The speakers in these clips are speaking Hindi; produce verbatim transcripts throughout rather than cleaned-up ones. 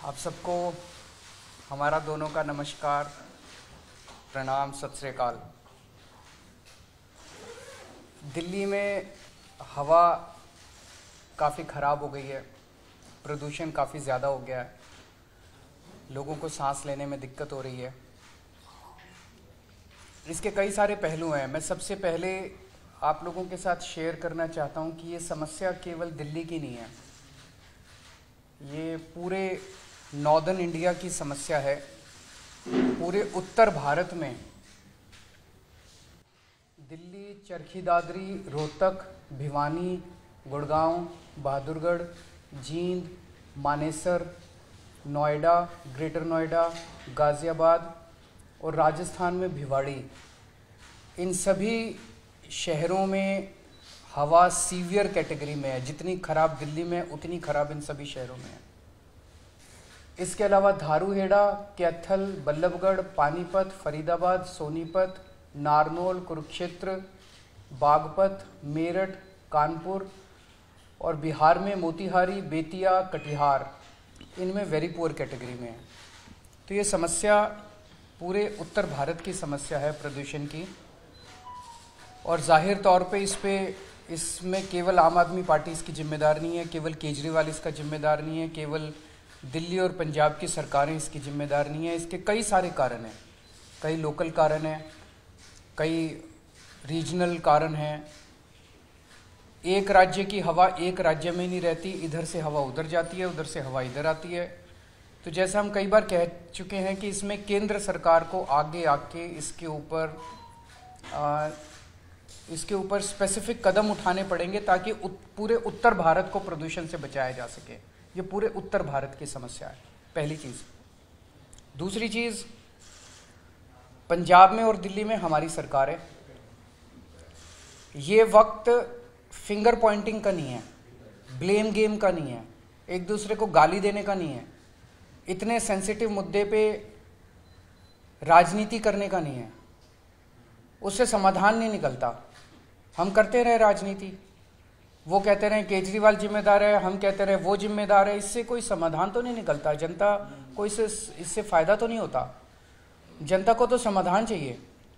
आप सबको हमारा दोनों का नमस्कार, प्रणाम, सत श्री अकाल। दिल्ली में हवा काफ़ी ख़राब हो गई है, प्रदूषण काफ़ी ज़्यादा हो गया है, लोगों को सांस लेने में दिक्कत हो रही है। इसके कई सारे पहलू हैं। मैं सबसे पहले आप लोगों के साथ शेयर करना चाहता हूं कि ये समस्या केवल दिल्ली की नहीं है, ये पूरे नॉर्दर्न इंडिया की समस्या है। पूरे उत्तर भारत में दिल्ली, चरखी दादरी, रोहतक, भिवानी, गुड़गांव, बहादुरगढ़, जींद, मानेसर, नोएडा, ग्रेटर नोएडा, गाज़ियाबाद और राजस्थान में भिवाड़ी, इन सभी शहरों में हवा सीवियर कैटेगरी में है। जितनी खराब दिल्ली में उतनी खराब इन सभी शहरों में है। इसके अलावा धारूहेड़ा, कैथल, बल्लभगढ़, पानीपत, फरीदाबाद, सोनीपत, नारनौल, कुरुक्षेत्र, बागपत, मेरठ, कानपुर और बिहार में मोतिहारी, बेतिया, कटिहार, इनमें वेरी पुअर कैटेगरी में है। तो ये समस्या पूरे उत्तर भारत की समस्या है प्रदूषण की, और जाहिर तौर पे इस पे इसमें केवल आम आदमी पार्टी इसकी जिम्मेदार नहीं है, केवल केजरीवाल इसका जिम्मेदार नहीं है, केवल दिल्ली और पंजाब की सरकारें इसकी जिम्मेदार नहीं है। इसके कई सारे कारण हैं, कई लोकल कारण हैं, कई रीजनल कारण हैं। एक राज्य की हवा एक राज्य में नहीं रहती, इधर से हवा उधर जाती है, उधर से हवा इधर आती है। तो जैसा हम कई बार कह चुके हैं कि इसमें केंद्र सरकार को आगे आके इसके ऊपर इसके ऊपर स्पेसिफिक कदम उठाने पड़ेंगे ताकि उत, पूरे उत्तर भारत को प्रदूषण से बचाया जा सके। ये पूरे उत्तर भारत की समस्या है, पहली चीज़। दूसरी चीज़, पंजाब में और दिल्ली में हमारी सरकार है। ये वक्त फिंगर पॉइंटिंग का नहीं है, ब्लेम गेम का नहीं है, एक दूसरे को गाली देने का नहीं है, इतने सेंसिटिव मुद्दे पे राजनीति करने का नहीं है। उससे समाधान नहीं निकलता। हम करते रहे राजनीति, वो कहते रहे केजरीवाल जिम्मेदार है, हम कहते रहे वो जिम्मेदार है, इससे कोई समाधान तो नहीं निकलता। जनता को इससे इससे फायदा तो नहीं होता। जनता को तो समाधान चाहिए।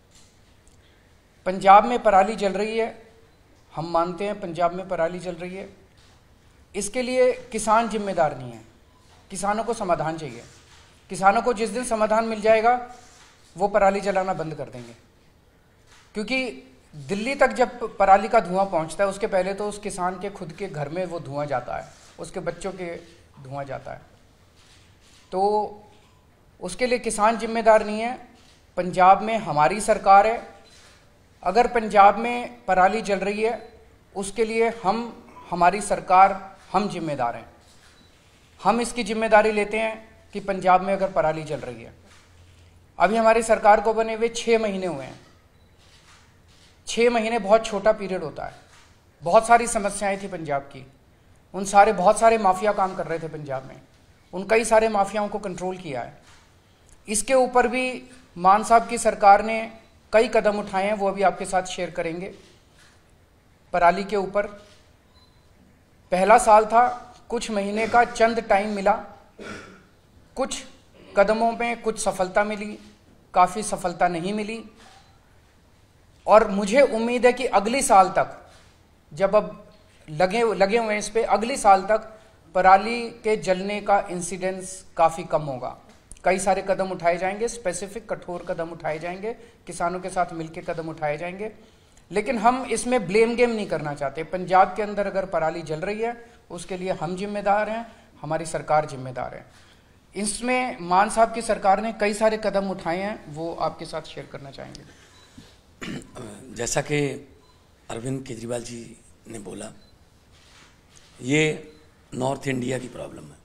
पंजाब में पराली जल रही है, हम मानते हैं पंजाब में पराली जल रही है, इसके लिए किसान जिम्मेदार नहीं है, किसानों को समाधान चाहिए। किसानों को जिस दिन समाधान मिल जाएगा वो पराली जलाना बंद कर देंगे, क्योंकि दिल्ली तक जब पराली का धुआं पहुंचता है उसके पहले तो उस किसान के खुद के घर में वो धुआं जाता है, उसके बच्चों के धुआं जाता है। तो उसके लिए किसान जिम्मेदार नहीं है। पंजाब में हमारी सरकार है। अगर पंजाब में पराली जल रही है उसके लिए हम हमारी सरकार हम जिम्मेदार हैं। हम इसकी जिम्मेदारी लेते हैं कि पंजाब में अगर पराली जल रही है, अभी हमारी सरकार को बने हुए छः महीने हुए हैं। छः महीने बहुत छोटा पीरियड होता है। बहुत सारी समस्याएं थी पंजाब की, उन सारे बहुत सारे माफिया काम कर रहे थे पंजाब में, उन कई सारे माफियाओं को कंट्रोल किया है। इसके ऊपर भी मान साहब की सरकार ने कई कदम उठाए हैं, वो अभी आपके साथ शेयर करेंगे। पराली के ऊपर पहला साल था, कुछ महीने का चंद टाइम मिला, कुछ कदमों में कुछ सफलता मिली, काफ़ी सफलता नहीं मिली। और मुझे उम्मीद है कि अगली साल तक, जब अब लगे लगे हुए हैं इस पे, अगली साल तक पराली के जलने का इंसिडेंस काफ़ी कम होगा। कई सारे कदम उठाए जाएंगे, स्पेसिफिक कठोर कदम उठाए जाएंगे, किसानों के साथ मिलकर कदम उठाए जाएंगे। लेकिन हम इसमें ब्लेम गेम नहीं करना चाहते। पंजाब के अंदर अगर पराली जल रही है उसके लिए हम जिम्मेदार हैं, हमारी सरकार जिम्मेदार है। इसमें मान साहब की सरकार ने कई सारे कदम उठाए हैं, वो आपके साथ शेयर करना चाहेंगे। जैसा कि अरविंद केजरीवाल जी ने बोला, ये नॉर्थ इंडिया की प्रॉब्लम है।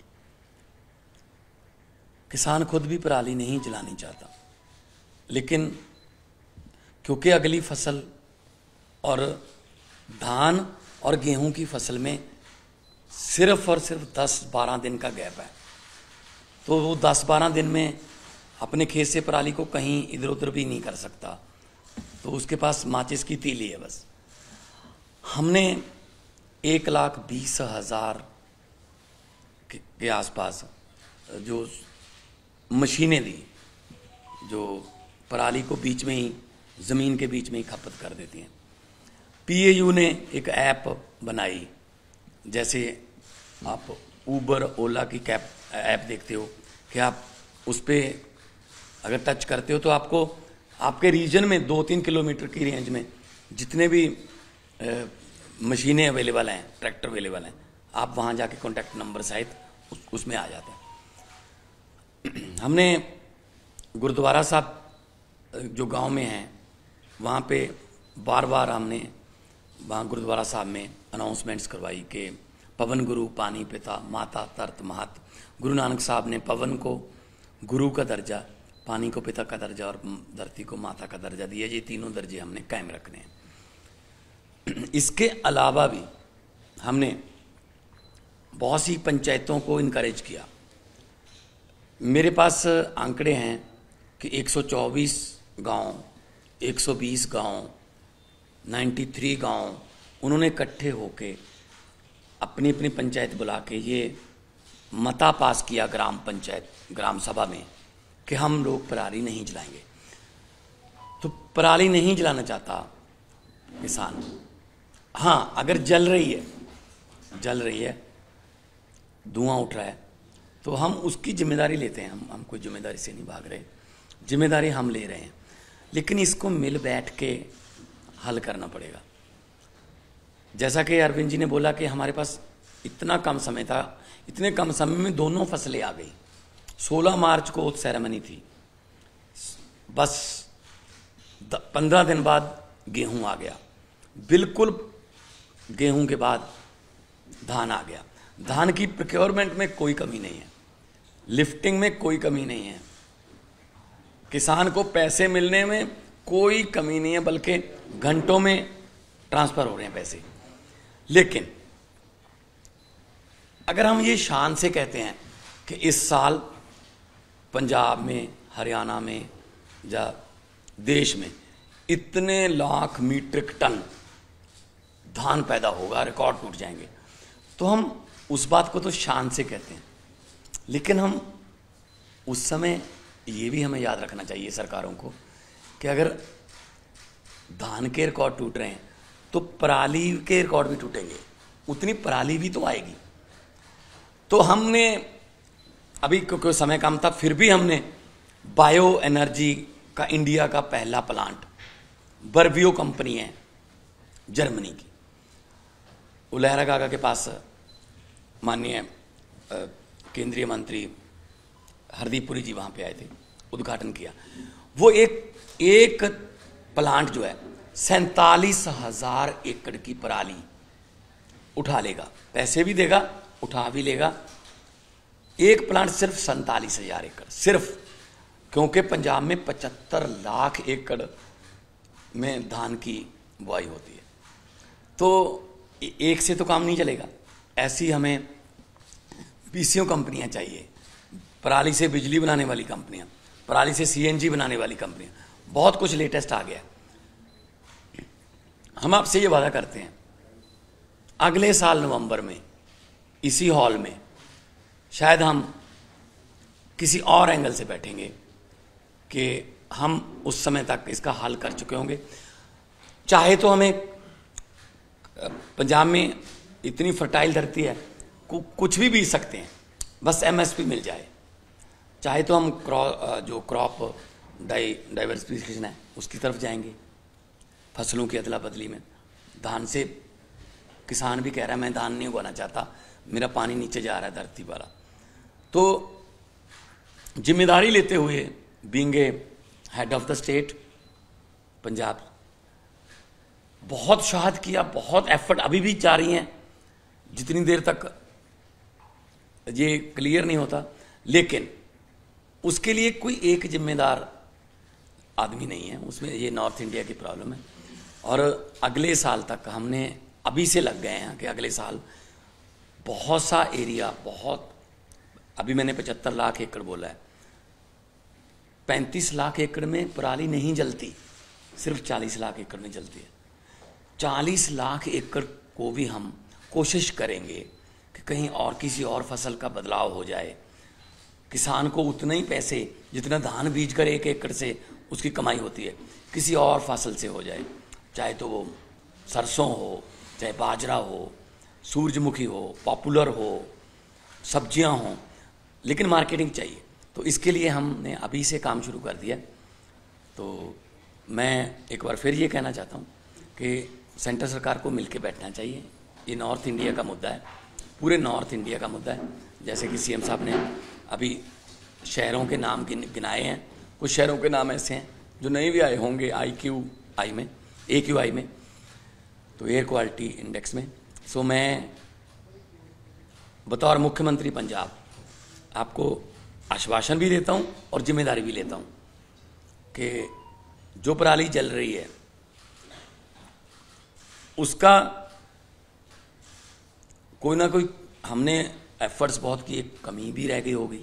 किसान खुद भी पराली नहीं जलानी चाहता, लेकिन क्योंकि अगली फसल और धान और गेहूं की फसल में सिर्फ और सिर्फ दस बारह दिन का गैप है, तो वो दस बारह दिन में अपने खेत से पराली को कहीं इधर उधर भी नहीं कर सकता, तो उसके पास माचिस की तीली है बस। हमने एक लाख बीस हजार के आसपास जो मशीनें दी जो पराली को बीच में ही, ज़मीन के बीच में ही खपत कर देती हैं। पीएयू ने एक ऐप बनाई, जैसे आप ऊबर ओला की कैब ऐप देखते हो कि आप उस पर अगर टच करते हो तो आपको आपके रीजन में दो तीन किलोमीटर की रेंज में जितने भी ए, मशीनें अवेलेबल हैं, ट्रैक्टर अवेलेबल हैं, आप वहाँ जाके कॉन्टैक्ट नंबर सहित उस, उसमें आ जाते हैं। हमने गुरुद्वारा साहब जो गांव में हैं वहाँ पे बार बार हमने वहाँ गुरुद्वारा साहब में अनाउंसमेंट्स करवाई कि पवन गुरु पानी पिता माता तरत महत। गुरु नानक साहब ने पवन को गुरु का दर्जा, पानी को पिता का दर्जा और धरती को माता का दर्जा दिया। ये तीनों दर्जे हमने कायम रखने हैं। इसके अलावा भी हमने बहुत सी पंचायतों को इनकरेज किया। मेरे पास आंकड़े हैं कि एक सौ चौबीस गांव, एक सौ बीस गांव, तिरानवे गांव उन्होंने इकट्ठे होके अपनी अपनी पंचायत बुला के ये मता पास किया ग्राम पंचायत ग्राम सभा में कि हम लोग पराली नहीं जलाएंगे। तो पराली नहीं जलाना चाहता किसान, हाँ अगर जल रही है जल रही है धुआं उठ रहा है तो हम उसकी जिम्मेदारी लेते हैं। हम हम कोई जिम्मेदारी से नहीं भाग रहे, जिम्मेदारी हम ले रहे हैं, लेकिन इसको मिल बैठ के हल करना पड़ेगा। जैसा कि अरविंद जी ने बोला कि हमारे पास इतना कम समय था, इतने कम समय में दोनों फसलें आ गई। सोलह मार्च को सेरेमनी थी, बस पंद्रह दिन बाद गेहूं आ गया, बिल्कुल गेहूं के बाद धान आ गया। धान की प्रोक्योरमेंट में कोई कमी नहीं है, लिफ्टिंग में कोई कमी नहीं है, किसान को पैसे मिलने में कोई कमी नहीं है, बल्कि घंटों में ट्रांसफर हो रहे हैं पैसे। लेकिन अगर हम ये शान से कहते हैं कि इस साल पंजाब में, हरियाणा में या देश में इतने लाख मीट्रिक टन धान पैदा होगा, रिकॉर्ड टूट जाएंगे, तो हम उस बात को तो शान से कहते हैं। लेकिन हम उस समय ये भी हमें याद रखना चाहिए सरकारों को कि अगर धान के रिकॉर्ड टूट रहे हैं तो पराली के रिकॉर्ड भी टूटेंगे, उतनी पराली भी तो आएगी। तो हमने अभी क्योंकि समय कम था, फिर भी हमने बायो एनर्जी का इंडिया का पहला प्लांट, बर्वियो कंपनी है जर्मनी की, उलहरा काका के पास माननीय केंद्रीय मंत्री हरदीप पुरी जी वहाँ पे आए थे, उद्घाटन किया। वो एक एक प्लांट जो है सैंतालीस हजार एकड़ की पराली उठा लेगा, पैसे भी देगा, उठा भी लेगा। एक प्लांट सिर्फ सैंतालीस हजार एकड़, सिर्फ, क्योंकि पंजाब में पचहत्तर लाख एकड़ में धान की बुआई होती है। तो एक से तो काम नहीं चलेगा, ऐसी हमें पीसीओ कंपनियां चाहिए, पराली से बिजली बनाने वाली कंपनियां, पराली से सीएनजी बनाने वाली कंपनियां, बहुत कुछ लेटेस्ट आ गया। हम आपसे ये वादा करते हैं अगले साल नवंबर में इसी हॉल में शायद हम किसी और एंगल से बैठेंगे कि हम उस समय तक इसका हल कर चुके होंगे। चाहे तो हमें, पंजाब में इतनी फर्टाइल धरती है, कुछ भी बीज सकते हैं, बस एमएसपी मिल जाए। चाहे तो हम क्रॉप जो क्रॉप डाई डाइवर्सिफिकेशन है उसकी तरफ जाएंगे, फसलों की अदला बदली में। धान से किसान भी कह रहा है मैं धान नहीं उगाना चाहता, मेरा पानी नीचे जा रहा है धरती वाला। तो जिम्मेदारी लेते हुए, being a head of the state Punjab, बहुत शहाद किया, बहुत एफर्ट अभी भी जारी हैं, जितनी देर तक ये क्लियर नहीं होता। लेकिन उसके लिए कोई एक जिम्मेदार आदमी नहीं है, उसमें ये नॉर्थ इंडिया की प्रॉब्लम है। और अगले साल तक हमने अभी से लग गए हैं कि अगले साल बहुत सा एरिया, बहुत, अभी मैंने पचहत्तर लाख एकड़ बोला है, पैंतीस लाख एकड़ में पराली नहीं जलती, सिर्फ चालीस लाख एकड़ में जलती है। चालीस लाख एकड़ को भी हम कोशिश करेंगे कि कहीं और किसी और फसल का बदलाव हो जाए, किसान को उतना ही पैसे जितना धान बीज कर एक एकड़ से उसकी कमाई होती है किसी और फसल से हो जाए, चाहे तो वो सरसों हो, चाहे बाजरा हो, सूरजमुखी हो, पॉपुलर हो, सब्जियां हों, लेकिन मार्केटिंग चाहिए। तो इसके लिए हमने अभी से काम शुरू कर दिया। तो मैं एक बार फिर ये कहना चाहता हूँ कि सेंटर सरकार को मिलकर बैठना चाहिए। ये नॉर्थ इंडिया का मुद्दा है, पूरे नॉर्थ इंडिया का मुद्दा है। जैसे कि सीएम साहब ने अभी शहरों के नाम गिन गिनाए हैं, कुछ शहरों के नाम ऐसे हैं जो नहीं भी आए होंगे आई क्यू आई में, ए क्यू आई में, तो एयर क्वालिटी इंडेक्स में। सो मैं बतौर मुख्यमंत्री पंजाब आपको आश्वासन भी देता हूँ और जिम्मेदारी भी लेता हूँ कि जो पराली जल रही है उसका कोई ना कोई हमने एफर्ट्स बहुत किए, कमी भी रह गई होगी,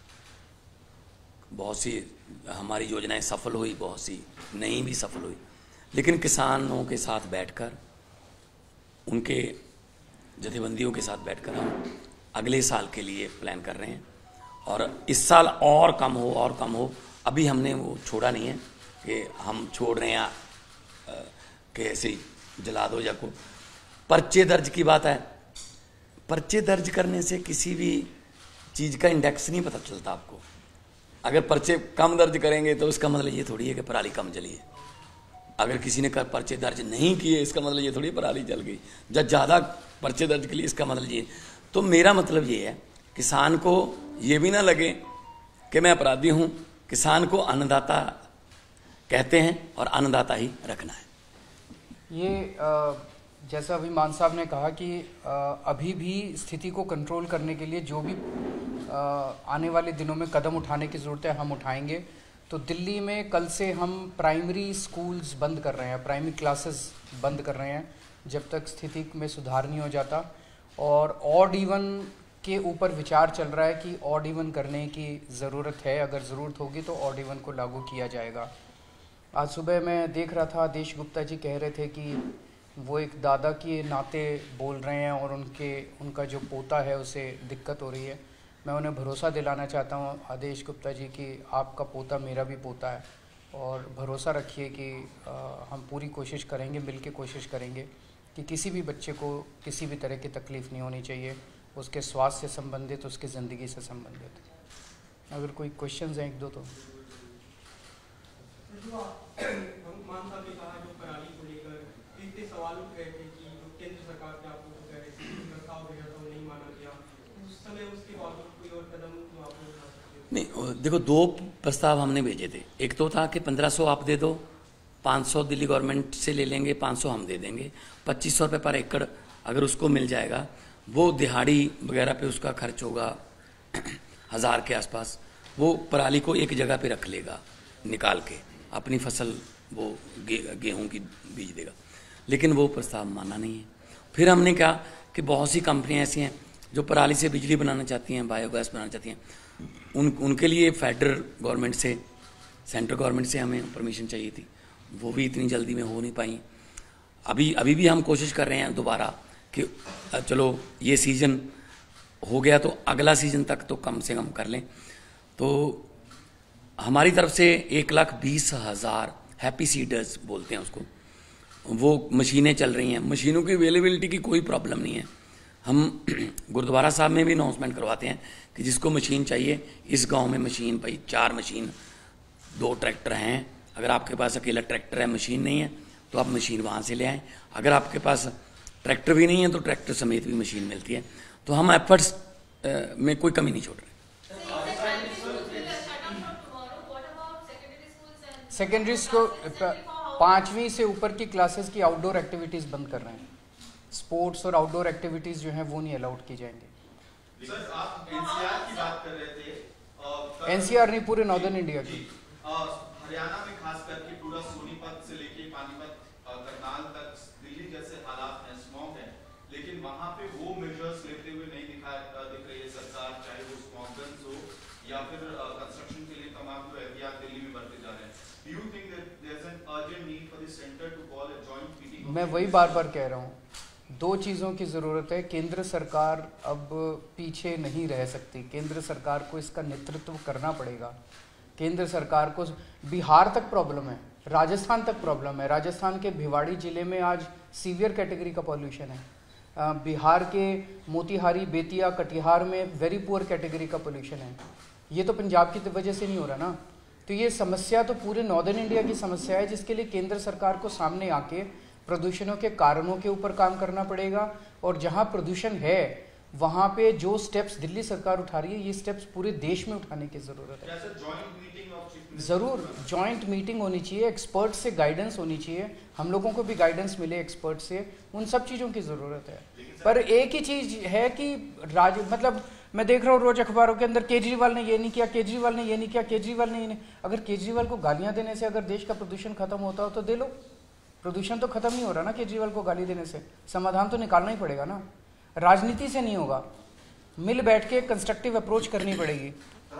बहुत सी हमारी योजनाएं सफल हुई, बहुत सी नहीं भी सफल हुई, लेकिन किसानों के साथ बैठकर, उनके जथेबंदियों के साथ बैठकर हम अगले साल के लिए प्लान कर रहे हैं। और इस साल और कम हो और कम हो, अभी हमने वो छोड़ा नहीं है कि हम छोड़ रहे हैं कि ऐसे ही जला दो या को। पर्चे दर्ज की बात है, पर्चे दर्ज करने से किसी भी चीज़ का इंडेक्स नहीं पता चलता आपको। अगर पर्चे कम दर्ज करेंगे तो इसका मतलब ये थोड़ी है कि पराली कम जली है। अगर किसी ने कर पर्चे दर्ज नहीं किए इसका मतलब ये थोड़ी पराली जल गई। जब ज़्यादा पर्चे दर्ज के लिए इसका मतलब ये। तो मेरा मतलब ये है, किसान को ये भी ना लगे कि मैं अपराधी हूँ। किसान को अन्नदाता कहते हैं और अन्नदाता ही रखना है। ये आ, जैसा अभी मान साहब ने कहा कि आ, अभी भी स्थिति को कंट्रोल करने के लिए जो भी आ, आने वाले दिनों में कदम उठाने की ज़रूरत है हम उठाएंगे। तो दिल्ली में कल से हम प्राइमरी स्कूल्स बंद कर रहे हैं, प्राइमरी क्लासेस बंद कर रहे हैं जब तक स्थिति में सुधार नहीं हो जाता। और ऑड इवन के ऊपर विचार चल रहा है कि ऑड इवन करने की ज़रूरत है, अगर ज़रूरत होगी तो ऑड इवन को लागू किया जाएगा। आज सुबह मैं देख रहा था, आदेश गुप्ता जी कह रहे थे कि वो एक दादा के नाते बोल रहे हैं और उनके उनका जो पोता है उसे दिक्कत हो रही है। मैं उन्हें भरोसा दिलाना चाहता हूँ आदेश गुप्ता जी कि आपका पोता मेरा भी पोता है, और भरोसा रखिए कि आ, हम पूरी कोशिश करेंगे, मिल के कोशिश करेंगे कि किसी भी बच्चे को किसी भी तरह की तकलीफ़ नहीं होनी चाहिए, उसके स्वास्थ्य से संबंधित, उसकी ज़िंदगी से संबंधित। अगर कोई क्वेश्चंस हैं एक दो तो। सवाल उठ रहे थे कि केंद्र सरकार ने आपको कह रही थी प्रस्ताव भेजा था वो नहीं माना गया, उस समय उसके बावजूद कोई और कदम जो आप लोग उठा सकते? नहीं, देखो दो प्रस्ताव हमने भेजे थे। एक तो था कि पंद्रह सौ आप दे दो, पाँच सौ दिल्ली गवर्नमेंट से ले लेंगे, पाँच सौ हम दे देंगे, पच्चीस सौ रुपये पर एकड़ अगर उसको मिल जाएगा, वो दिहाड़ी वगैरह पे उसका खर्च होगा हज़ार के आसपास, वो पराली को एक जगह पे रख लेगा निकाल के, अपनी फसल वो गे, गेहूँ की बीज देगा। लेकिन वो प्रस्ताव माना नहीं है। फिर हमने कहा कि बहुत सी कंपनियां ऐसी हैं जो पराली से बिजली बनाना चाहती हैं, बायोगैस बनाना चाहती हैं, उन उनके लिए फेडरल गवर्नमेंट से, सेंट्रल गवर्नमेंट से हमें परमिशन चाहिए थी, वो भी इतनी जल्दी में हो नहीं पाई। अभी अभी भी हम कोशिश कर रहे हैं दोबारा कि चलो ये सीज़न हो गया तो अगला सीज़न तक तो कम से कम कर लें। तो हमारी तरफ से एक लाख बीस हज़ार हैप्पी सीडर्स बोलते हैं उसको, वो मशीनें चल रही हैं। मशीनों की अवेलेबिलिटी की कोई प्रॉब्लम नहीं है। हम गुरुद्वारा साहब में भी अनाउंसमेंट करवाते हैं कि जिसको मशीन चाहिए, इस गांव में मशीन, भाई चार मशीन, दो ट्रैक्टर हैं, अगर आपके पास अकेला ट्रैक्टर है, मशीन नहीं है, तो आप मशीन वहाँ से ले आएँ। अगर आपके पास ट्रैक्टर भी नहीं है तो ट्रैक्टर समेत भी मशीन मिलती है। तो हम एफर्ट्स में कोई कमी नहीं छोड़ रहे। सेकेंडरी स्कूल पाँचवीं से ऊपर की क्लासेस की आउटडोर एक्टिविटीज़ बंद कर रहे हैं। स्पोर्ट्स और आउटडोर एक्टिविटीज़ जो हैं वो नहीं अलाउड की जाएंगी। सर आप एनसीआर की बात कर रहे थे। एनसीआर नहीं, पूरे नॉर्दर्न इंडिया की। हरियाणा में खास करके पूरा सोनीपत से लेके पानीपत, करनाल तक दिल्ली जैसे हालात हैं, स्मॉग है, लेकिन वहाँ पे वो मेजर्स लेते हुए नहीं दिखा दिख रही है सरकार, चाहे वो स्मॉग गन्स हो या फिर कंस्ट्रक्शन के लिए तमाम जो एहतियात दिल्ली में बरते जा रहे हैं। Do you think that there's an urgent need for the center to call a joint meeting? मैं वही बार बार कह रहा हूँ दो चीज़ों की ज़रूरत है। केंद्र सरकार अब पीछे नहीं रह सकती, केंद्र सरकार को इसका नेतृत्व करना पड़ेगा। केंद्र सरकार को, बिहार तक प्रॉब्लम है, राजस्थान तक प्रॉब्लम है। राजस्थान के भिवाड़ी ज़िले में आज सीवियर कैटेगरी का पॉल्यूशन है। बिहार के मोतिहारी, बेतिया, कटिहार में वेरी पुअर कैटेगरी का पोल्यूशन है। ये तो पंजाब की वजह से नहीं हो रहा ना। तो ये समस्या तो पूरे नॉर्दर्न इंडिया की समस्या है, जिसके लिए केंद्र सरकार को सामने आके प्रदूषणों के कारणों के ऊपर काम करना पड़ेगा। और जहाँ प्रदूषण है वहाँ पे जो स्टेप्स दिल्ली सरकार उठा रही है, ये स्टेप्स पूरे देश में उठाने की ज़रूरत है। ज़रूर जॉइंट मीटिंग होनी चाहिए, एक्सपर्ट से गाइडेंस होनी चाहिए, हम लोगों को भी गाइडेंस मिले एक्सपर्ट से, उन सब चीज़ों की ज़रूरत है। पर एक ही चीज़ है कि राज मतलब मैं देख रहा हूँ रोज अखबारों के अंदर, केजरीवाल ने ये नहीं किया, केजरीवाल ने ये नहीं किया, केजरीवाल ने ये नहीं। अगर केजरीवाल को गालियाँ देने से अगर देश का प्रदूषण खत्म होता हो तो दे लो। प्रदूषण तो खत्म नहीं हो रहा ना केजरीवाल को गाली देने से, समाधान तो निकालना ही पड़ेगा ना। राजनीति से नहीं होगा, मिल बैठ के कंस्ट्रक्टिव अप्रोच करनी पड़ेगी।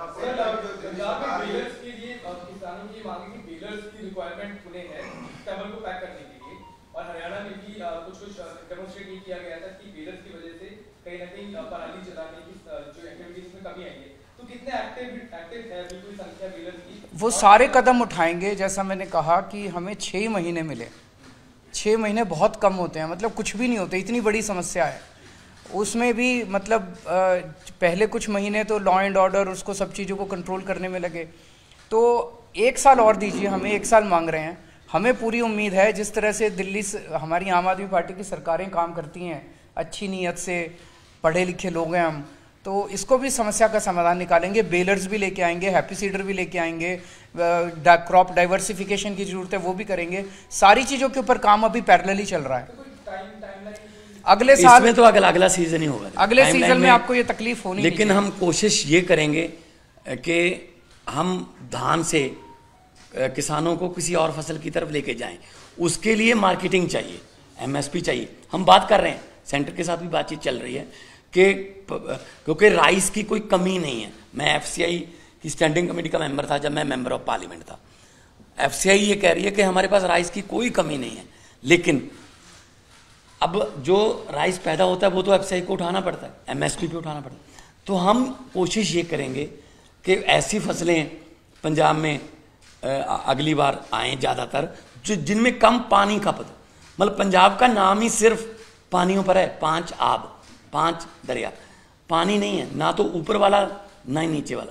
और हरियाणा में भी कुछ कुछ डेमोन्स्ट्रेट ये किया गया था कि बेलर्स की वजह से कहीं ना कहीं पराली जलाने की जो एक्टिविटीज में कमी आई है। तो कितने एक्टिव एक्टिव है बिल्कुल संख्या बेलर्स की? वो सारे कदम उठाएंगे। जैसा मैंने कहा कि हमें छः महीने मिले, छः महीने बहुत कम होते हैं, मतलब कुछ भी नहीं होते, इतनी बड़ी समस्या है। उसमें भी मतलब पहले कुछ महीने तो लॉ एंड ऑर्डर, उसको सब चीज़ों को कंट्रोल करने में लगे। तो एक साल और दीजिए, हमें एक साल मांग रहे हैं। हमें पूरी उम्मीद है जिस तरह से दिल्ली से हमारी आम आदमी पार्टी की सरकारें काम करती हैं, अच्छी नीयत से, पढ़े लिखे लोग हैं हम, तो इसको भी समस्या का समाधान निकालेंगे। बेलर्स भी लेके आएंगे, हैप्पी सीडर भी लेके आएंगे, क्रॉप डाइवर्सिफिकेशन की जरूरत है वो भी करेंगे। सारी चीज़ों के ऊपर काम अभी पैरेलली चल रहा है। अगले साल में तो अगला अगला सीजन ही होगा, अगले सीजन में, में आपको ये तकलीफ होनी, लेकिन हम कोशिश ये करेंगे कि हम धान से किसानों को किसी और फसल की तरफ लेके जाएं। उसके लिए मार्केटिंग चाहिए, एमएसपी चाहिए। हम बात कर रहे हैं, सेंटर के साथ भी बातचीत चल रही है कि क्योंकि राइस की कोई कमी नहीं है। मैं एफसीआई की स्टैंडिंग कमेटी का मेंबर था जब मैं मेंबर ऑफ पार्लियामेंट था। एफसीआई ये कह रही है कि हमारे पास राइस की कोई कमी नहीं है, लेकिन अब जो राइस पैदा होता है वो तो एफसीआई को उठाना पड़ता है, एमएसपी पे उठाना पड़ता है। तो हम कोशिश ये करेंगे कि ऐसी फसलें पंजाब में अगली बार आए ज़्यादातर जो जिनमें कम पानी खपत। मतलब पंजाब का नाम ही सिर्फ पानियों पर है, पांच आब, पांच दरिया, पानी नहीं है, ना तो ऊपर वाला ना ही नीचे वाला।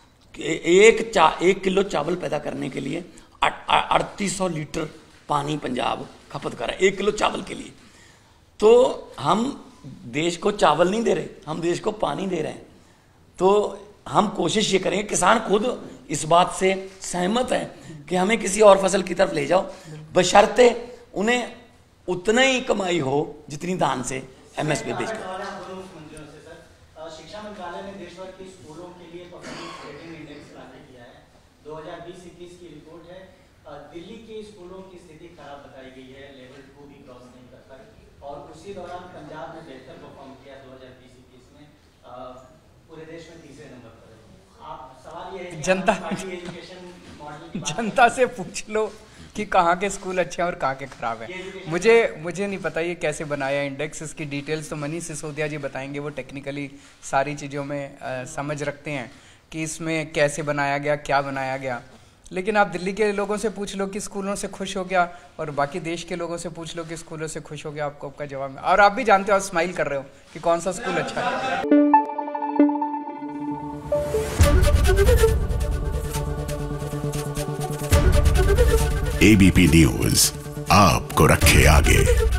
एक चा एक किलो चावल पैदा करने के लिए अड़तीस सौ लीटर पानी पंजाब खपत कर रहा है एक किलो चावल के लिए। तो हम देश को चावल नहीं दे रहे, हम देश को पानी दे रहे हैं। तो हम कोशिश ये करेंगे, किसान खुद इस बात से सहमत है कि हमें किसी और फसल की तरफ ले जाओ, बशर्ते उन्हें उतना ही कमाई हो जितनी धान से एमएसपी बेच कर। शिक्षा मंत्रालय ने देश भर के स्कूलों के लिए परफॉर्मेंस रेटिंग इंडेक्स लागू किया है। दो हज़ार बीस इक्कीस की रिपोर्ट है। दिल्ली के स्कूलों की स्थिति खराब बताई गई है, लेवल टू भी क्रॉस नहीं कर पाए, और उसी दौरान पंजाब ने बेहतर परफॉर्म किया दो हज़ार बीस इक्कीस में, पूरे देश में तीसरे नंबर पर है। आप सवाल ये है कि जनता एजुकेशन मॉडल जनता से पूछ लो कि कहाँ के स्कूल अच्छे हैं और कहाँ के खराब हैं। मुझे मुझे नहीं पता ये कैसे बनाया इंडेक्स, इसकी डिटेल्स तो मनीष सिसोदिया जी बताएंगे। वो टेक्निकली सारी चीज़ों में आ, समझ रखते हैं कि इसमें कैसे बनाया गया, क्या बनाया गया। लेकिन आप दिल्ली के लोगों से पूछ लो कि स्कूलों से खुश हो गया, और बाकी देश के लोगों से पूछ लो कि स्कूलों से खुश हो गया, आपको आपका जवाब। और आप भी जानते हो, आप स्माइल कर रहे हो कि कौन सा स्कूल अच्छा है। एबीपी न्यूज आपको रखे आगे।